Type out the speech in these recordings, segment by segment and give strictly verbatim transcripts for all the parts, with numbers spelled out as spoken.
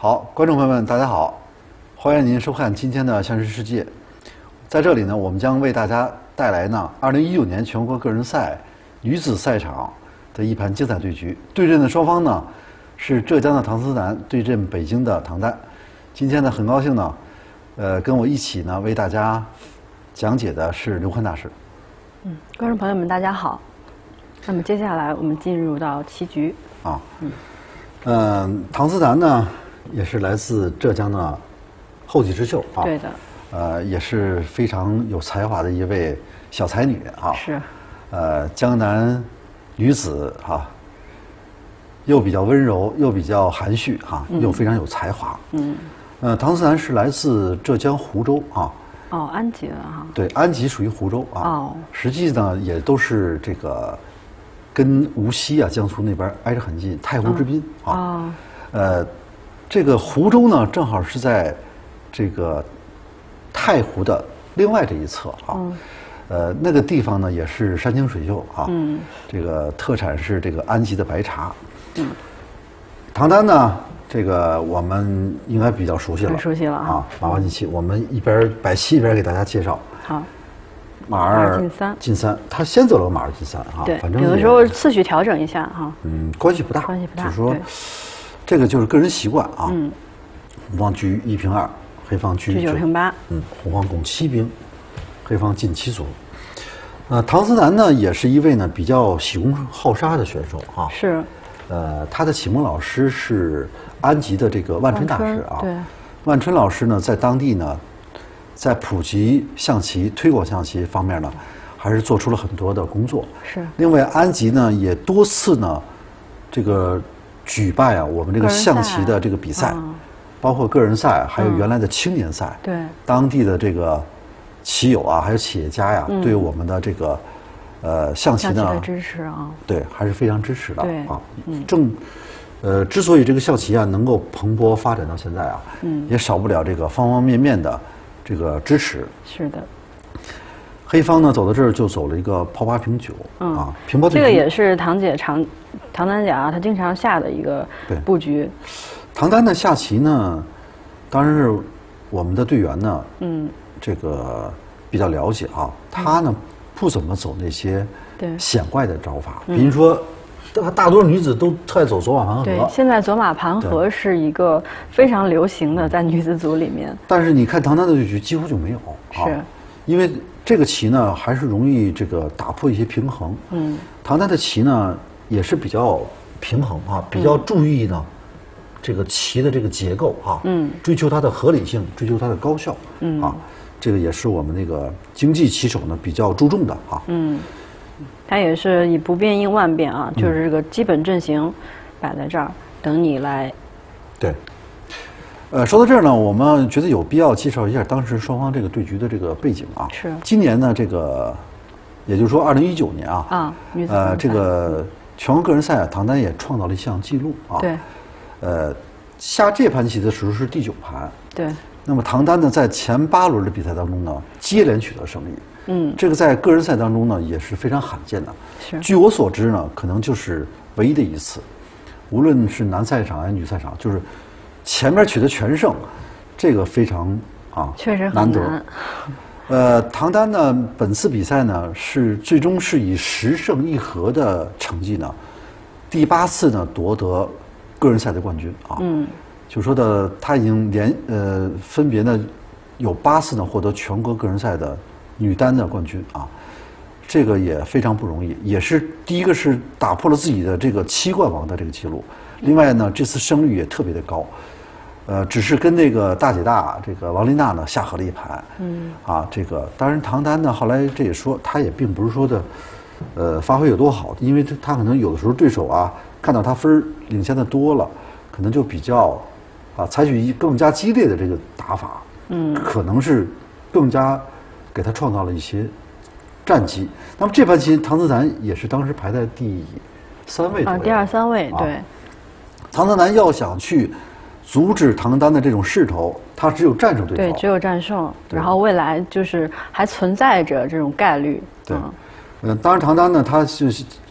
好，观众朋友们，大家好，欢迎您收看今天的《相识世界》。在这里呢，我们将为大家带来呢二零一九年全国个人赛女子赛场的一盘精彩对局。对阵的双方呢是浙江的唐思楠对阵北京的唐丹。今天呢，很高兴呢，呃，跟我一起呢为大家讲解的是刘欢大师。 嗯，观众朋友们，大家好。那么接下来我们进入到棋局啊，嗯，呃，唐思楠呢也是来自浙江的后起之秀啊， 对的， 呃，也是非常有才华的一位小才女啊， 是， 呃，江南女子哈，又比较温柔，又比较含蓄哈，又非常有才华，嗯，呃，唐思楠是来自浙江湖州啊。 哦，安吉的哈。对， 安吉属于湖州啊。 哦。 实际呢，也都是这个跟无锡啊、江苏那边挨着很近，太湖之滨啊。哦。呃，这个湖州呢，正好是在这个太湖的另外这一侧啊。嗯。呃，那个地方呢，也是山清水秀啊。嗯。这个特产是这个安吉的白茶。嗯。唐丹呢？这个我们应该比较熟悉了， 很熟悉了啊！马二进七，我们一边摆棋一边给大家介绍。 好， 马二进三， 进三，他先走了个马二进三啊。 对， 反正有的时候次序调整一下哈。 嗯，关系不大， 关系不大。 就是说，这个就是个人习惯啊。嗯。红方车一平二，黑方车九平八。 嗯，红方攻七兵，黑方进七卒。呃，唐思楠呢，也是一位呢比较喜功好杀的选手啊。 是。 呃，他的启蒙老师是安吉的这个万春大师啊。 对。 万春老师呢，在当地呢，在普及象棋、推广象棋方面呢，还是做出了很多的工作。 是。 另外，安吉呢也多次呢，这个举办啊我们这个象棋的这个比赛，嗯、包括个人赛，还有原来的青年赛。 对、嗯。 当地的这个棋友啊，还有企业家呀，嗯、对我们的这个。呃，象棋呢， 象棋的支持啊， 对，还是非常支持的啊。 嗯， 正，呃，之所以这个象棋啊能够蓬勃发展到现在啊，嗯，也少不了这个方方面面的这个支持。 是的。 黑方呢走到这儿就走了一个炮八平九、嗯、啊，平炮。 这个也是唐姐常唐丹甲她经常下的一个布局。 唐丹的下棋呢，当然是我们的队员呢，嗯，这个比较了解啊，他呢。嗯不怎么走那些显怪的招法，比如说，大大多数女子都特爱走走马盘合。 对，现在走马盘合是一个非常流行的，在女子组里面。 但是你看唐丹的对局几乎就没有， 是， 因为这个棋呢还是容易这个打破一些平衡。嗯，唐丹的棋呢也是比较平衡啊，比较注意呢这个棋的这个结构啊，嗯，追求它的合理性，追求它的高效，嗯啊。这个也是我们那个经济棋手呢比较注重的啊。嗯， 他也是以不变应万变啊，就是这个基本阵型摆在这儿，等你来。 对。呃，说到这儿呢，我们觉得有必要介绍一下当时双方这个对局的这个背景啊。 是。 今年呢，这个也就是说二零一九年啊， 啊，女子呃，这个全国个人赛啊，唐丹也创造了一项记录啊。 对。 呃，下这盘棋的时候是第九盘。 对。 那么唐丹呢，在前八轮的比赛当中呢，接连取得胜利。 嗯， 这个在个人赛当中呢也是非常罕见的。 是。 据我所知呢，可能就是唯一的一次，无论是男赛场还是女赛场，就是前面取得全胜，这个非常啊， 确实很难得。呃，唐丹呢，本次比赛呢是最终是以十胜一和的成绩呢，第八次呢夺得个人赛的冠军啊。嗯。就说的，他已经连呃分别呢有八次呢获得全国个人赛的女单的冠军啊，这个也非常不容易，也是第一个是打破了自己的这个七冠王的这个记录，另外呢这次胜率也特别的高，呃只是跟那个大姐大这个王琳娜呢下和了一盘，嗯啊这个当然唐丹呢后来这也说她也并不是说的呃发挥有多好，因为她可能有的时候对手啊看到她分领先的多了，可能就比较。啊，采取一更加激烈的这个打法，嗯，可能是更加给他创造了一些战绩。那么这盘棋，唐思楠也是当时排在第三位啊，第二三位，对。 唐思楠要想去阻止唐丹的这种势头，他只有战胜对手， 对，只有战胜，然后未来就是还存在着这种概率。 对，嗯，当然唐丹呢，他是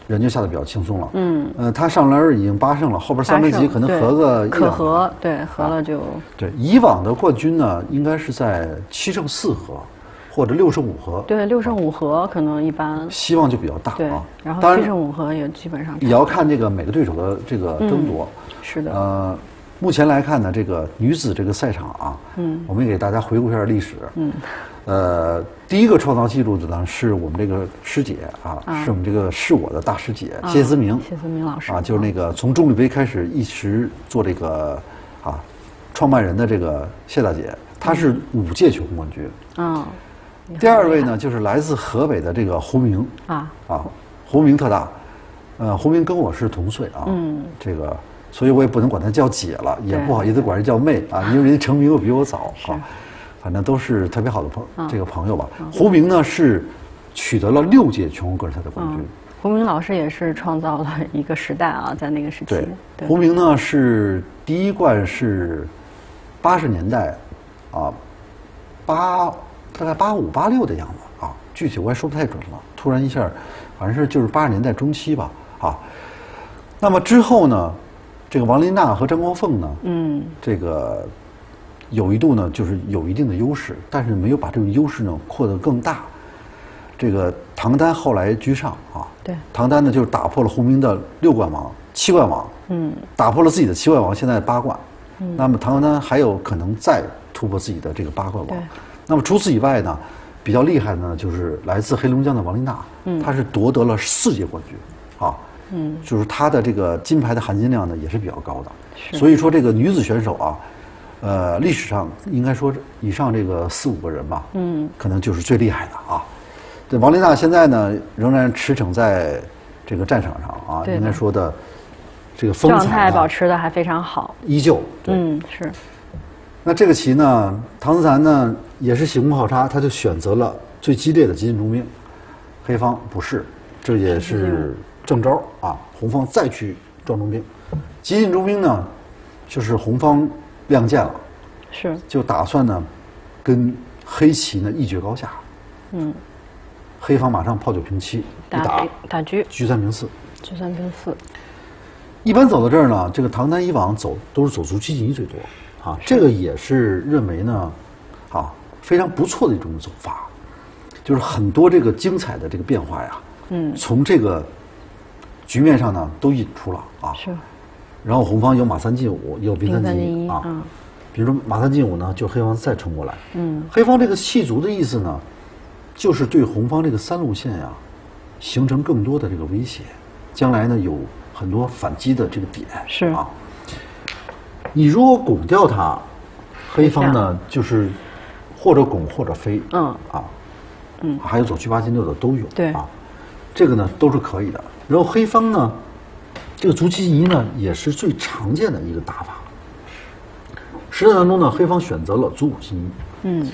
人就下的比较轻松了。嗯，呃，他上轮已经八胜了，后边三盘棋可能和个可和，对，和了就、啊、 对。以往的冠军呢，应该是在七胜四和，或者六胜五和。 对，六胜五和可能一般， 希望就比较大对啊。 然后七胜五和也基本上也要看这个每个对手的这个争夺。 嗯、是的。 呃，目前来看呢，这个女子这个赛场啊，嗯，我们给大家回顾一下历史。嗯。呃，第一个创造记录的呢，是我们这个师姐啊，啊是我们这个是我的大师姐、啊、谢思明， 谢思明老师啊，就是那个从中立杯开始一直做这个啊创办人的这个谢大姐，她是五届全国冠军。嗯。第二位呢，就是来自河北的这个胡明啊啊，胡明特大，呃，胡明跟我是同岁啊，嗯，这个，所以我也不能管她叫姐了，也不好意思管人叫妹啊，因为人家成名又比我早啊。反正都是特别好的朋、啊、这个朋友吧。啊、胡明呢是取得了六届全国个人赛的冠军。嗯、 胡明老师也是创造了一个时代啊，在那个时期。 对，对胡明呢是第一冠是八十年代啊，八大概八五八六的样子啊，具体我也说不太准了。突然一下，反正是就是八十年代中期吧啊。那么之后呢，这个王琳娜和张光凤呢，嗯，这个。有一度呢，就是有一定的优势，但是没有把这种优势呢扩得更大。这个唐丹后来居上啊， 对， 唐丹呢就是打破了胡明的六冠王、七冠王，嗯，打破了自己的七冠王，现在八冠。嗯，那么唐丹还有可能再突破自己的这个八冠王。那么除此以外呢，比较厉害的呢就是来自黑龙江的王琳娜，嗯，她是夺得了四届冠军，啊，嗯，就是她的这个金牌的含金量呢也是比较高的。所以说这个女子选手啊。呃，历史上应该说以上这个四五个人吧，嗯，可能就是最厉害的啊。这王琳娜现在呢，仍然驰骋在这个战场上啊，应该说的这个风采、啊、 状态保持的还非常好， 依旧。 嗯，是。 那这个棋呢，唐思蚕呢也是喜功好差，他就选择了最激烈的急进中兵，黑方不是，这也是正招啊。红方再去撞中兵，急进中兵呢，就是红方。亮剑了， 是就打算呢，跟黑棋呢一决高下。嗯，黑方马上炮九平七，一打打局， 局三平四， 局三平四。 一般走到这儿呢，这个唐丹以往走都是走出七进一最多啊，这个也是认为呢，啊非常不错的一种走法，就是很多这个精彩的这个变化呀，嗯，从这个局面上呢都引出了啊。 是。 然后红方有马三进五，也有兵三进一啊。嗯、比如说马三进五呢，就黑方再冲过来。嗯。黑方这个弃卒的意思呢，就是对红方这个三路线呀，形成更多的这个威胁，将来呢有很多反击的这个点。 是啊。 你如果拱掉它，黑方呢就是或者拱或者飞。嗯。啊。嗯。还有走车八进六的都有。 对。 啊，这个呢都是可以的。然后黑方呢。这个卒七进一呢，也是最常见的一个打法。实战当中呢，黑方选择了卒五进一。嗯。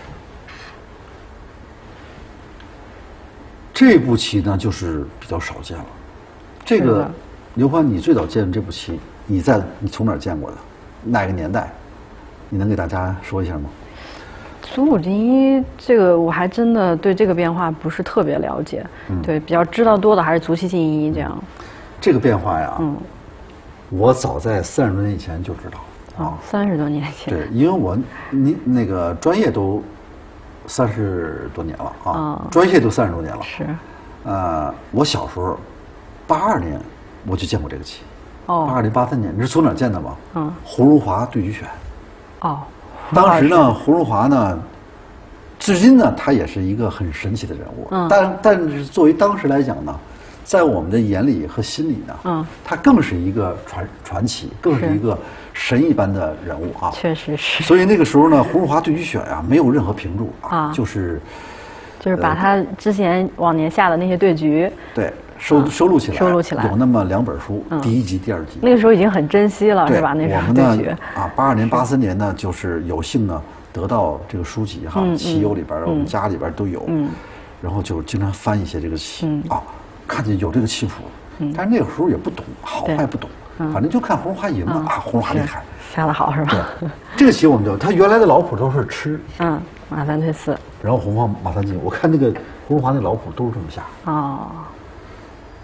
这步棋呢，就是比较少见了。这个刘欢，你最早见这步棋，你在你从哪儿见过的？哪个年代？你能给大家说一下吗？ 卒五进一，这个我还真的对这个变化不是特别了解。嗯。对，比较知道多的还是卒七进一这样。 这个变化呀，嗯，我早在三十多年以前就知道啊，三十多年前， 对，因为我你那个专业都三十多年了啊，哦、专业都三十多年了， 是， 呃，我小时候八二年我就见过这个棋，哦，八二年八三年，你是从哪儿见的吗？嗯，胡荣华对局选， 哦， 当时呢，胡荣华呢，至今呢，他也是一个很神奇的人物，嗯，但但是作为当时来讲呢。在我们的眼里和心里呢，嗯，他更是一个传传奇，更是一个神一般的人物啊。 确实是。 所以那个时候呢，胡荣华对局选啊，没有任何评注啊，就是， 就是把他之前往年下的那些对局， 对，收收录起来， 收录起来， 有那么两本书，第一集、第二集。 那个时候已经很珍惜了，是吧？那时候对局啊，八二年、八三年呢，就是有幸呢得到这个书籍哈，棋友里边我们家里边都有，嗯，然后就经常翻一些这个棋啊。看见有这个棋谱，但是那个时候也不懂好坏不懂，反正就看胡荣华赢了啊，胡荣华厉害， 下得好是吧？ 对，这个棋我们就他原来的老谱都是吃， 嗯，马三退四， 然后红方马三进，我看那个胡荣华那老谱都是这么下。 哦，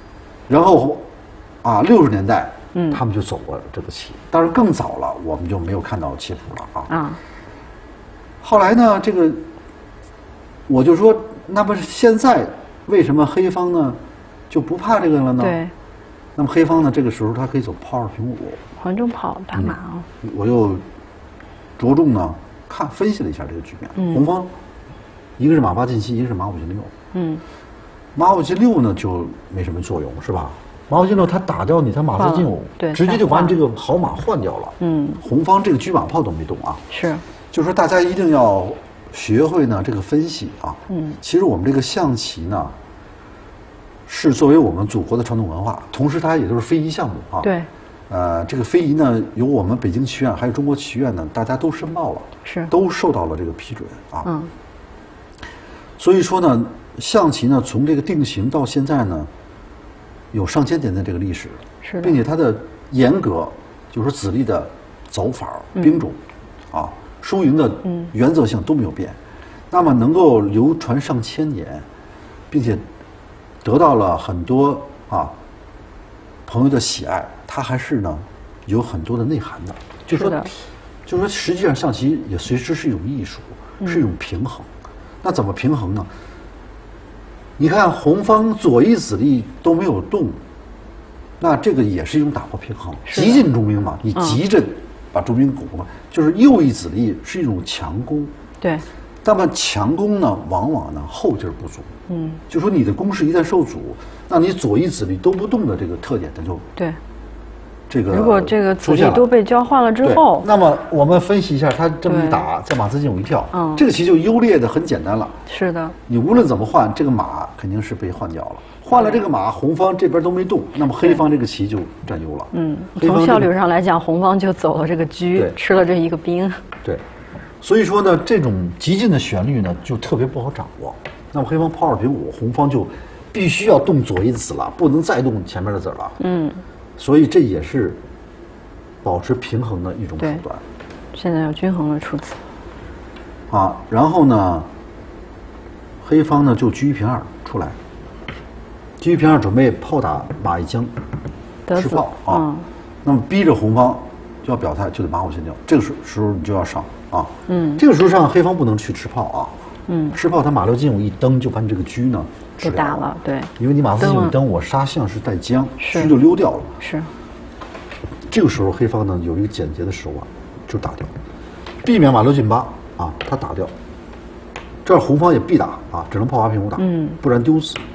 然后啊六十年代，嗯，他们就走了这个棋，当然更早了，我们就没有看到棋谱了啊。啊。后来呢，这个我就说，那么现在为什么黑方呢就不怕这个了呢？ 对。 那么黑方呢，这个时候他可以走炮二平五， 环中炮打马啊、 嗯。我又着重呢看分析了一下这个局面，嗯、红方一个是马八进七，一个是马五进六。嗯。马五进六呢就没什么作用，是吧？马五进六他打掉你，他马四进五， 对， 直接就把你这个好马换掉了。嗯。红方这个车马炮都没动啊。 是。 就是说大家一定要学会呢这个分析啊。嗯。其实我们这个象棋呢，是作为我们祖国的传统文化，同时它也都是非遗项目啊。 对。 呃，这个非遗呢，由我们北京棋院还有中国棋院呢，大家都申报了， 是， 都受到了这个批准啊。嗯。所以说呢，象棋呢，从这个定型到现在呢，有上千年的这个历史， 是， 并且它的严格，就是说子力的走法、兵种，嗯、啊，输赢的原则性都没有变。嗯、那么能够流传上千年，并且得到了很多啊朋友的喜爱。它还是呢，有很多的内涵的，就说，就说实际上象棋也随时是一种艺术，嗯、是一种平衡。那怎么平衡呢？你看红方左一子力都没有动，那这个也是一种打破平衡，急进中兵嘛，你急着把中兵拱了，嗯、就是右一子力是一种强攻。 对。 那么强攻呢，往往呢后劲儿不足。嗯。就说你的攻势一旦受阻，那你左一子力都不动的这个特点，它就对。 这个如果这个子力都被交换了之后， 那么我们分析一下，他这么一打，在马四进五一跳，嗯，这个棋就优劣的很简单了。 是的， 你无论怎么换，这个马肯定是被换掉了。换了这个马，红方这边都没动，那么黑方这个棋就占优了。 嗯，从效率上来讲，红方就走了这个车，吃了这一个兵。 对，所以说呢，这种急进的旋律呢，就特别不好掌握。那么黑方炮二平五，红方就必须要动左一子了，不能再动前面的子了。嗯。所以这也是保持平衡的一种手段。 现在要均衡了出子。 啊，然后呢，黑方呢就车一平二出来，车一平二准备炮打马一将，吃炮啊。嗯、那么逼着红方就要表态，就得马五进六。这个时时候你就要上啊。嗯。这个时候上黑方不能去吃炮啊。嗯。吃炮他马六进五一蹬就把你这个车呢。 就打了，对， 因为你马四进五蹬，我杀象是带将，车就溜掉了。 是。 这个时候黑方呢有一个简洁的手腕，就打掉，避免马六进八啊，他打掉。这儿红方也必打啊，只能炮八平五打，嗯，不然丢死。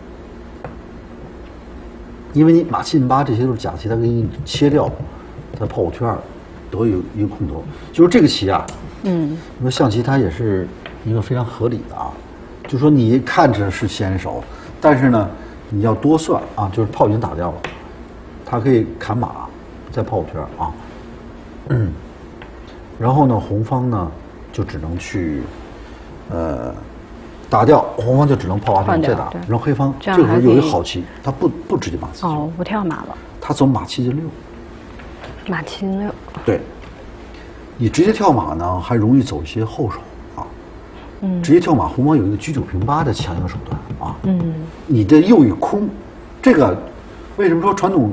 因为你马七进八这些都是假棋，他给你切掉，他炮五退二，得有一个空头。就是这个棋啊，嗯，因为象棋它也是一个非常合理的啊。就说你看着是先手，但是呢，你要多算啊，就是炮已经打掉了，他可以砍马，再炮五退二啊。嗯，然后呢，红方呢就只能去，呃，打掉，红方就只能炮八平再打，然后黑方这时候有一个好棋，他不不直接马四进哦，不跳马了， 他走马七进六， 马七进六， 对，你直接跳马呢，还容易走一些后手。嗯，直接跳马，红方有一个车九平八的强硬手段啊。嗯，你的右一空，这个为什么说传统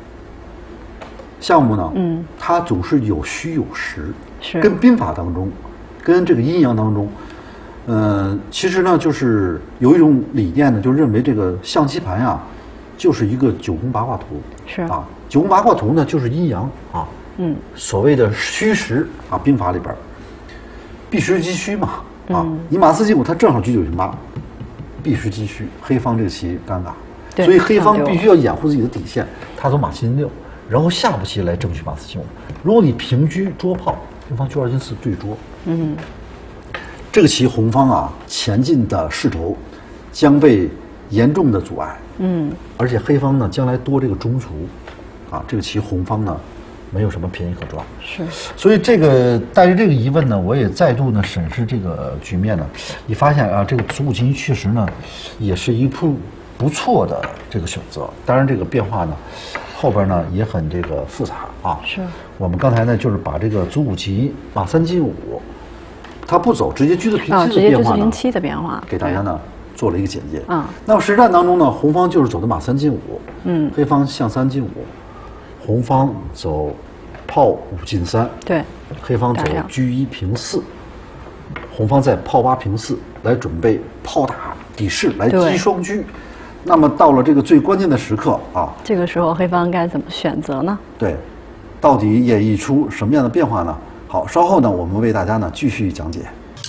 项目呢？嗯，它总是有虚有实， 是跟兵法当中，跟这个阴阳当中，呃，其实呢就是有一种理念呢，就认为这个象棋盘呀，就是一个九宫八卦图。 是啊，九宫八卦图呢就是阴阳啊。嗯，所谓的虚实啊，兵法里边避实击虚嘛。啊，你马四进五，他正好车九平八，避实击虚，黑方这个棋尴尬，所以黑方必须要掩护自己的底线，他走马七进六，然后下步棋来争取马四进五。如果你平车捉炮，黑方车二进四对捉，嗯，这个棋红方啊前进的势头将被严重的阻碍，嗯，而且黑方呢将来多这个中卒，啊，这个棋红方呢。没有什么便宜可抓， 是， 所以这个带着这个疑问呢，我也再度呢审视这个局面呢，你发现啊，这个子午进一确实呢，也是一步不错的这个选择。当然，这个变化呢，后边呢也很这个复杂啊。 是， 我们刚才呢就是把这个子午棋马三进五，它不走直接车子平七的变化呢， 七的变化， 给大家呢做了一个简介。 嗯， 那么实战当中呢，红方就是走的马三进五， 嗯， 黑方象三进五，红方走炮五进三， 对， 黑方走车一平四，红方在炮八平四来准备炮打底士来击双车。那么到了这个最关键的时刻啊， 这个时候黑方该怎么选择呢？ 对，到底演绎出什么样的变化呢？好，稍后呢，我们为大家呢继续讲解。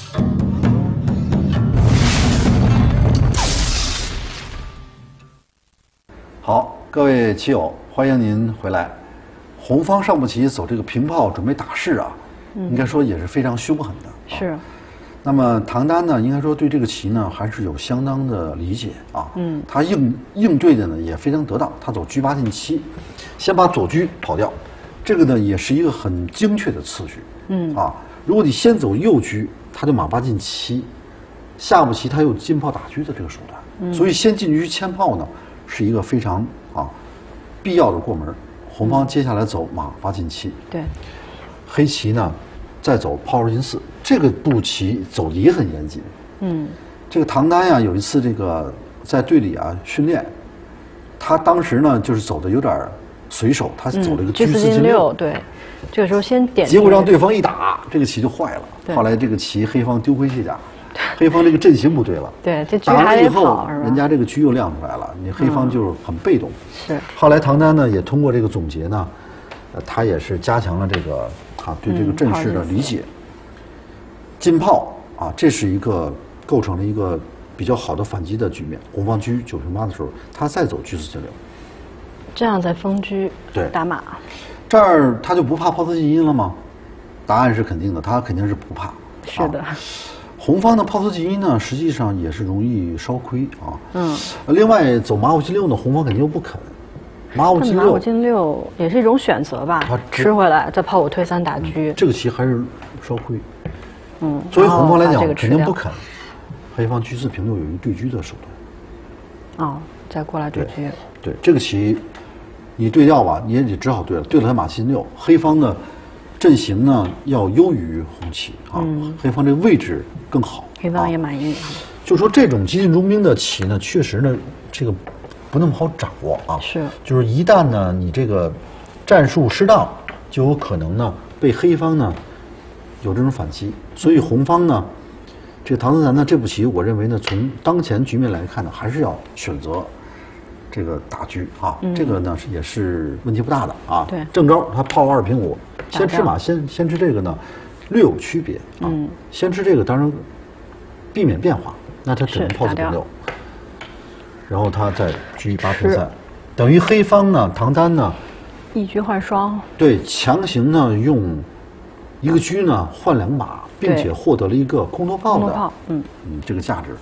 好，各位棋友，欢迎您回来。红方上步棋走这个平炮准备打士啊，嗯、应该说也是非常凶狠的。 是。 啊那么唐丹呢，应该说对这个棋呢还是有相当的理解啊。嗯，他应应对的呢也非常得当，他走车八进七，先把左车跑掉，这个呢也是一个很精确的次序。嗯啊，如果你先走右车，他就马八进七，下步棋他有进炮打车的这个手段，嗯、所以先进车牵炮呢是一个非常啊必要的过门。红方接下来走马八进七， 对， 黑棋呢再走炮二进四。这个步棋走的也很严谨，嗯，这个唐丹呀，有一次这个在队里啊训练，他当时呢就是走的有点随手，他走了一个车四进六， 对，这个时候先点， 结果让对方一打，这个棋就坏了。后来这个棋黑方丢盔卸甲，黑方这个阵型不对了， 对，这打完了以后，人家这个车又亮出来了，你黑方就是很被动。 是。 后来唐丹呢也通过这个总结呢，呃，他也是加强了这个啊对这个阵势的理解。进炮啊，这是一个构成了一个比较好的反击的局面。红方车九平八的时候，他再走车四进六， 这样在封车对打马， 这儿他就不怕炮四进一了吗？答案是肯定的，他肯定是不怕。 是的。 啊、红方的炮四进一呢，实际上也是容易烧亏啊。嗯。另外走马五进六呢，红方肯定又不肯。马五进六， 马五进六也是一种选择吧，吃回来再炮五退三打车、 嗯。这个棋还是烧亏。嗯，作为红方来讲，肯定不肯。黑方车四平六有一个对车的手段。哦，再过来对车。 对，这个棋你对掉吧，你也得只好对了。对了，他马七进六，黑方的阵型呢要优于红棋啊，嗯、黑方这个位置更好。 黑方也满意。啊、 就说这种急进中兵的棋呢，确实呢，这个不那么好掌握啊。 是。 就是一旦呢，你这个战术失当，就有可能呢被黑方呢。有这种反击，所以红方呢，这个唐斯坦呢这步棋，我认为呢，从当前局面来看呢，还是要选择这个打车啊，嗯、这个呢是也是问题不大的啊。 对， 正招他炮二平五，先吃马，先先吃这个呢，略有区别啊。嗯、先吃这个当然避免变化，那他只能炮四平六，然后他再车八平三，等于黑方呢，唐丹呢， 一车换双， 对，强行呢用。一个车呢换两马，并且获得了一个空头炮的嗯嗯这个价值。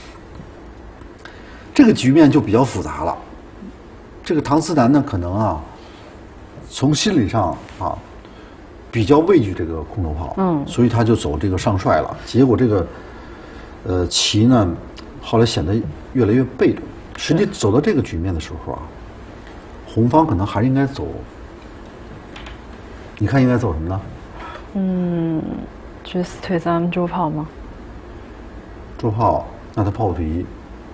这个局面就比较复杂了。这个唐斯坦呢，可能啊，从心理上啊比较畏惧这个空头炮，嗯，所以他就走这个上帅了。结果这个呃棋呢，后来显得越来越被动。实际走到这个局面的时候啊，红方可能还是应该走。你看应该走什么呢？ 嗯，车四退三捉炮吗？ 捉炮，那他炮退一。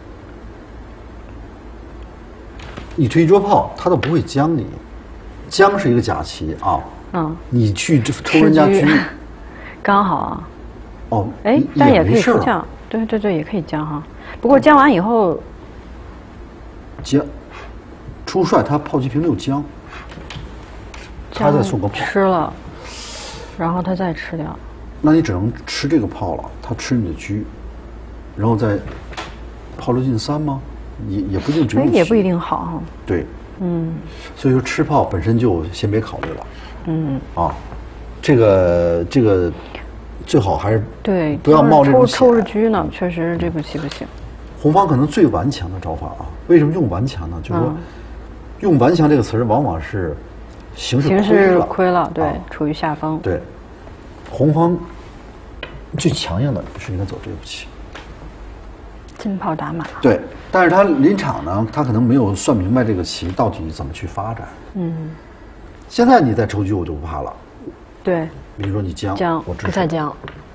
你推捉炮，他都不会将你，将是一个假棋啊。嗯。你去抽人家车， 刚好啊。 哦。 哎，但也可以出将，对对对，也可以将哈。不过将完以后， 将出帅，他炮七平六将，他再送个炮吃了。然后他再吃掉， 那你只能吃这个炮了。他吃你的车，然后再炮六进三吗？也也不一定只有。 也不一定好哈。 对，嗯，所以说吃炮本身就先别考虑了。嗯啊，这个这个最好还是对， 不要冒这种险。 抽着车呢，确实这步棋不行。 红方可能最顽强的招法啊，为什么用顽强呢？就是说，用顽强这个词儿，往往是。形势亏了， 形势亏了，对，啊、处于下风。 对，红方最强硬的是应该走这步棋， 进炮打马。 对，但是他临场呢，他可能没有算明白这个棋到底怎么去发展。嗯，现在你再抽车，我就不怕了。 对， 比如说你将， 将， 我支不再将。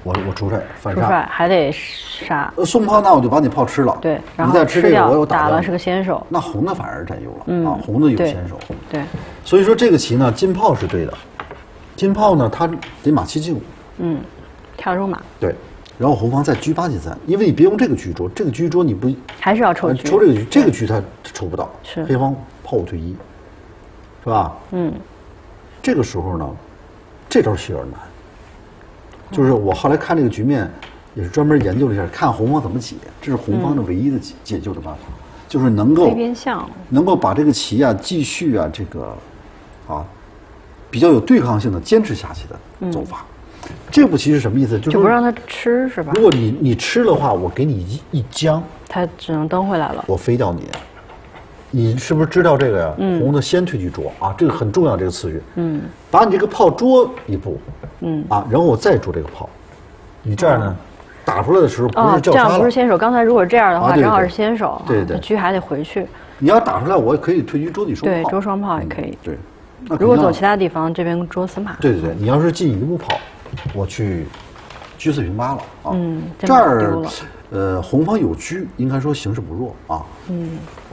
我我出帅反出杀， 帅还得杀。 呃，送炮那我就把你炮吃了， 对，然你后吃再吃这个我掉有打掉打了是个先手。 那红的反而占优了、 嗯啊，红的有对先手。 对， 所以说这个棋呢，金炮是对的，金炮呢它得马七进五， 嗯，跳出马对，然后红方再车八进三，因为你别用这个车捉，这个车捉你不还是要抽呃车。 抽这个车，这个车他抽不到， 是黑方炮五退一，是吧？ 嗯， 这个时候呢，这招棋有点难，就是我后来看这个局面，也是专门研究了一下，看红方怎么解，这是红方的唯一的解、嗯、解救的办法，就是能够飞边象， 能够把这个棋啊继续啊这个啊比较有对抗性的坚持下去的走法。嗯、这步棋是什么意思？就是就不让他吃是吧？ 如果你你吃的话，我给你一一将， 他只能蹬回来了。 我飞掉你。你是不是知道这个呀？ 嗯、 红的先退去捉啊，这个很重要，这个次序。 嗯， 把你这个炮捉一步， 嗯啊，然后我再捉这个炮，你这样呢，哦、打出来的时候不是叫杀了、 哦，这样不是先手。刚才如果这样的话， 啊、对对正好是先手， 对对， 车还得回去。 你要打出来，我也可以退车捉你双炮， 对，捉双炮也可以。 嗯、对，那如果走其他地方，这边捉死马。 对对对，你要是进一步炮，我去车四平八了啊。 嗯， 这儿呃，红方有车，应该说形势不弱啊。 嗯。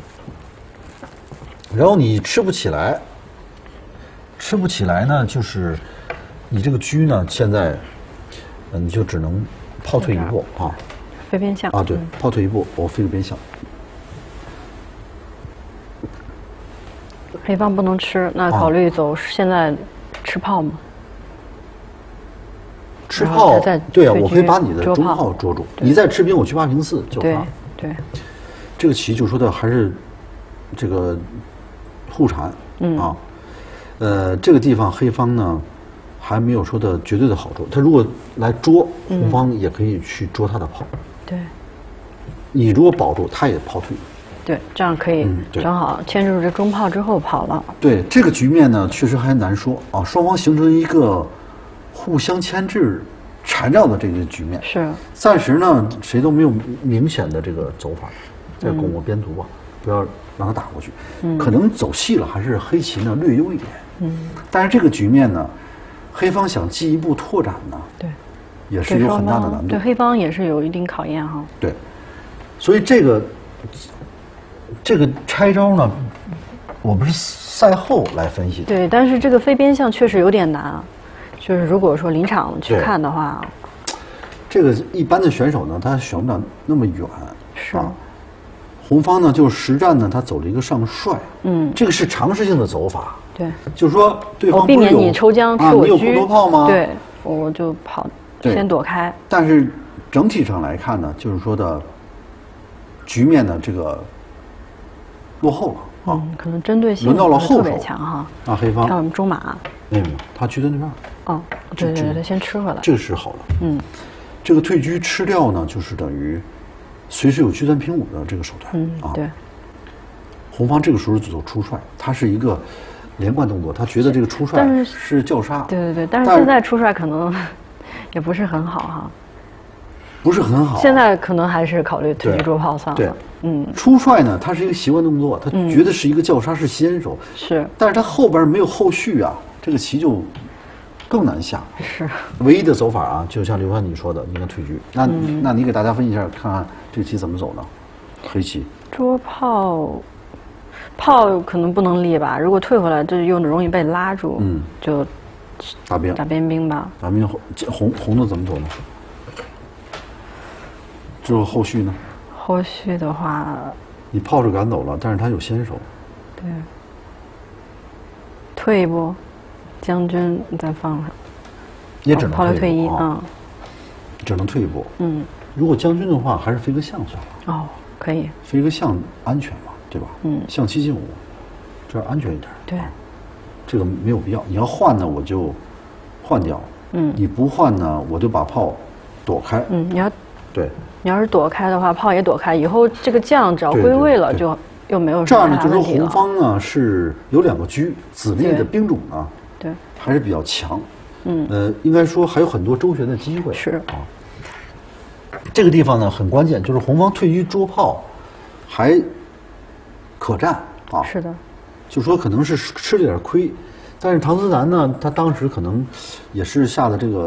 然后你吃不起来，吃不起来呢，就是你这个车呢，现在，嗯，你就只能炮退一步啊， 飞边象啊，对，嗯、炮退一步，我飞个边象。 黑方不能吃，那考虑走现在吃炮吗？ 吃炮，对啊，我可以把你的中炮炮捉住，你再吃兵，我车八平四就对对， 这个棋就说的还是这个互缠、 嗯、 啊，呃，这个地方黑方呢还没有说的绝对的好处，他如果来捉，红方也可以去捉他的炮。 嗯、对， 你如果保住，他也炮退。 对，这样可以正好牵制住这中炮之后跑了。 对，这个局面呢，确实还难说啊。双方形成一个互相牵制、缠绕的这个局面。 是。 暂时呢，谁都没有明显的这个走法，再拱我边图吧，嗯、不要让他打过去。嗯。可能走细了，还是黑棋呢略优一点。嗯。但是这个局面呢，黑方想进一步拓展呢， 对， 也是有很大的难度。 对黑方也是有一定考验哈。 对，所以这个。这个拆招呢，我们是赛后来分析的。 对，但是这个飞边象确实有点难啊。就是如果说临场去看的话， 这个一般的选手呢，他选不了那么远。 是。 啊、红方呢，就实战呢，他走了一个上帅。 嗯。 这个是常识性的走法。 对。 就是说，对方我避免你抽将吃我车、 啊，你有不夺炮吗？ 对，我就跑，先躲开。 但是整体上来看呢，就是说的局面的这个。落后了啊、 嗯，可能针对性轮到了后手特别强哈。 啊，黑方看我们中马， 没有没有，他车在那边。 哦，对对对，他先吃回来。 这个是好的。 嗯， 这个退车吃掉呢，就是等于随时有车三平五的这个手段。 嗯， 啊， 对。 红方这个时候走出帅，他是一个连贯动作，他觉得这个出帅是叫杀。 对对对，但是现在出帅可能也不是很好哈。 不是很好。 现在可能还是考虑退车捉炮算了。 对， 嗯， 出帅呢，它是一个习惯动作，他觉得是一个叫杀是先手， 是， 但是他后边没有后续啊，这个棋就更难下。 是， 唯一的走法啊，就像刘欢你说的，应该退车。那、嗯、那你给大家分析一下，看看这个棋怎么走呢？黑棋捉炮，炮可能不能立吧？如果退回来，这又容易被拉住。 嗯， 就打边打边兵吧。 打边红红的怎么走呢？之后后续呢？ 后续的话， 你炮是赶走了，但是他有先手。 对。退一步，将军你再放上。 也只能炮退一啊。只能退一步。 嗯。 如果将军的话，还是飞个象算了。 哦，可以。 飞个象安全嘛，对吧？ 嗯。 象七进五，这样安全一点。 对。 这个没有必要。你要换呢，我就换掉。 嗯。 你不换呢，我就把炮躲开。 嗯，你要。 对。 你要是躲开的话，炮也躲开，以后这个将只要归位了，就又没有什么太大问题了。 这样呢，就是红方呢是有两个车，子力的兵种呢， 对， 还是比较强。 嗯， 呃，应该说还有很多周旋的机会。 是啊，这个地方呢很关键，就是红方退车捉炮还可战啊。 是的， 就说可能是吃了点亏，但是唐思南呢，他当时可能也是下的这个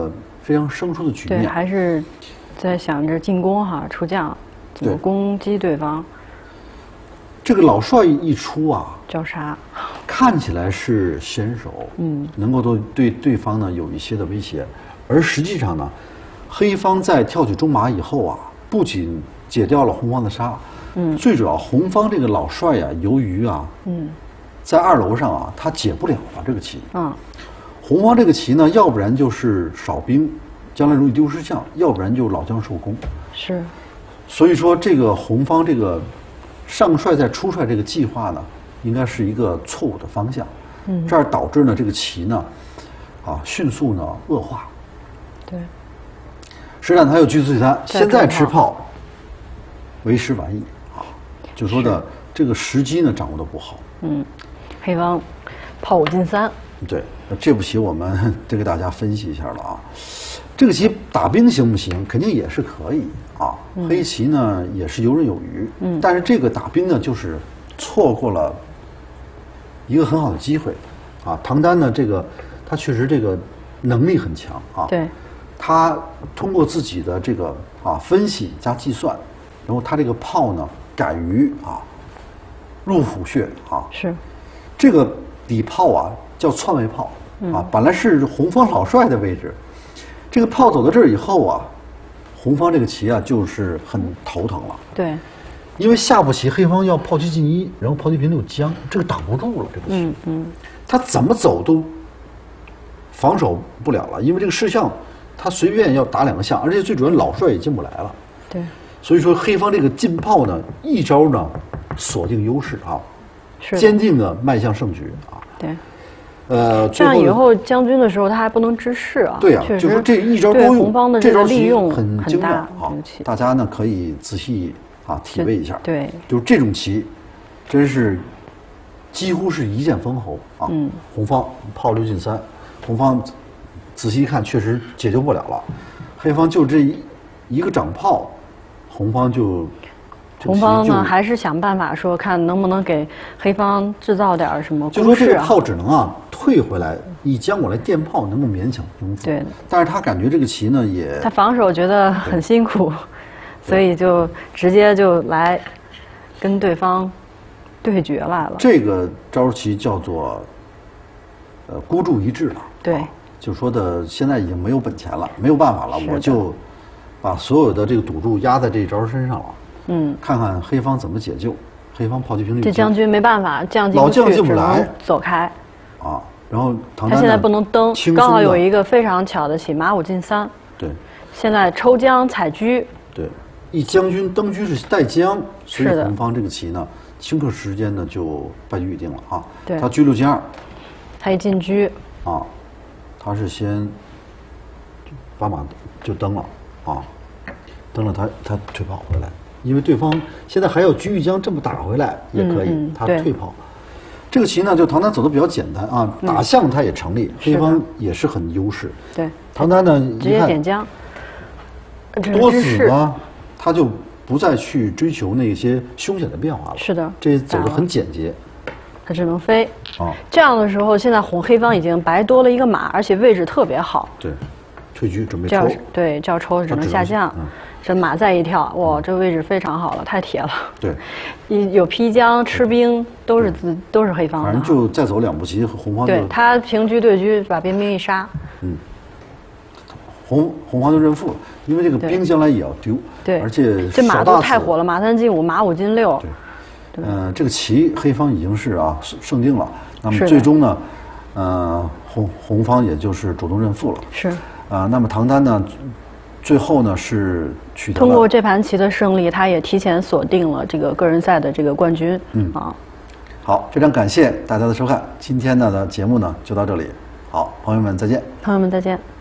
非常生疏的局面。 对，还是在想着进攻哈，出将怎么攻击对方。 这个老帅一出啊， 叫啥？ 看起来是先手，嗯，能够都对对方呢有一些的威胁，而实际上呢，黑方在跳起中马以后啊，不仅解掉了红方的杀，嗯，最主要红方这个老帅呀、啊，由于啊，嗯，在二楼上啊，他解不了了这个棋，嗯，红方这个棋呢，要不然就是少兵，将来容易丢失象，要不然就老将受攻， 是， 所以说这个红方这个上帅再出帅这个计划呢，应该是一个错误的方向，嗯，这儿导致呢这个棋呢，啊，迅速呢恶化， 对， 实战还有车四三，现在吃炮，为时晚矣啊，就说的这个时机呢掌握的不好， 嗯，黑方炮五进三， 对，那这步棋我们得给大家分析一下了啊。这个棋打兵行不行？肯定也是可以啊。嗯、黑棋呢也是游刃有余，嗯，但是这个打兵呢就是错过了一个很好的机会啊。唐丹呢这个他确实这个能力很强啊， 对， 他通过自己的这个啊分析加计算，然后他这个炮呢敢于啊入虎穴啊， 是这个底炮啊叫篡位炮啊，本来是红方老帅的位置。这个炮走到这儿以后啊，红方这个棋啊就是很头疼了。 对， 因为下步棋黑方要炮七进一，然后炮七平六将，这个挡不住了。这个棋，嗯嗯，他怎么走都防守不了了，因为这个士象他随便要打两个象，而且最主要老帅也进不来了。 对， 所以说黑方这个进炮呢，一招呢锁定优势啊， 是坚定的迈向胜局啊。 对。 呃， 这样以后将军的时候他还不能直视啊。 对啊，就说这一招多用， 红方的这个利用很精妙啊。大家呢可以仔细啊体味一下。 对， 就是这种棋，真是几乎是一剑封喉啊。嗯。红方炮六进三，红方仔细一看确实解救不了了，黑方就这一一个长炮，红方就。 红方呢，还是想办法说，看能不能给黑方制造点什么攻势啊。 就说这个炮只能啊退回来，以将过来电炮能够勉强应付。 对。 但是他感觉这个棋呢也， 他防守觉得很辛苦，所以就直接就来跟对方对决来了。 这个招棋叫做呃孤注一掷了。 对。 啊、就说的现在已经没有本钱了，没有办法了，我就把所有的这个赌注压在这一招身上了。嗯，看看黑方怎么解救。黑方炮七平六将， 这将军没办法，将进老将进不来， 走开。 啊，然后唐丹他现在不能登，刚好有一个非常巧的棋，马五进三。 对。 现在抽将采车。 对，一将军登车是带将，所以红方这个棋呢，顷刻时间呢就败局已定了啊。 对。 他车六进二。 他一进车。 啊，他是先把马就登了啊，登了他他退炮回来。因为对方现在还要车一将这么打回来也可以，嗯嗯、他退炮。这个棋呢，就唐丹走的比较简单啊，嗯、打象他也成立，黑方也是很优势。 对， 唐丹呢直接点将， 多子呢，他就不再去追求那些凶险的变化了。 是的， 这走的很简洁。 他只能飞啊。这样的时候，现在红黑方已经白多了一个马，而且位置特别好。 对，退车准备抽。 对，这要抽只能下将。嗯这马再一跳，哇，这位置非常好了，太铁了。 对， 一有劈将、吃兵，都是自都是黑方的。 反正就再走两步棋，红方就对他平车对车，把边兵一杀。嗯， 红红方就认负了，因为这个兵将来也要丢。 对， 而且这马都太火了，马三进五，马五进六。 对，嗯、呃，这个棋黑方已经是啊胜定了，那么最终呢，呃，红红方也就是主动认负了。 是。 啊、呃，那么唐丹呢？最后呢是取得了通过这盘棋的胜利，他也提前锁定了这个个人赛的这个冠军。嗯啊， 好，非常感谢大家的收看，今天呢的节目呢就到这里。好，朋友们再见。 朋友们再见。